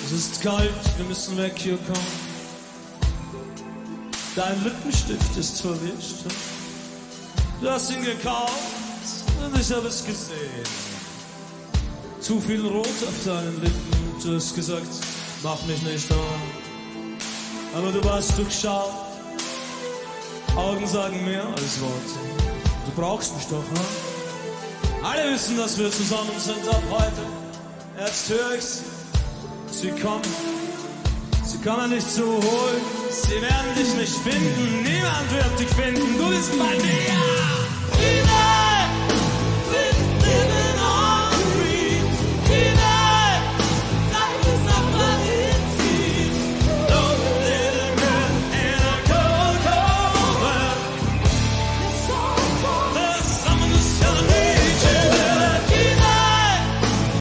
Es ist kalt, wir müssen weg, hier kommen. Dein Lippenstift ist verwischt. Du hast ihn gekauft und ich hab es gesehen. Zu viel Rot auf deinen Lippen. Du hast gesagt, mach mich nicht an. Aber du warst durchschaut. Augen sagen mehr als Worte. Du brauchst mich doch, ne? Alle wissen, dass wir zusammen sind ab heute. Jetzt hör ich sie. Sie kommen dich zu holen. Sie werden dich nicht finden. Niemand wird dich finden. Du bist bei mir.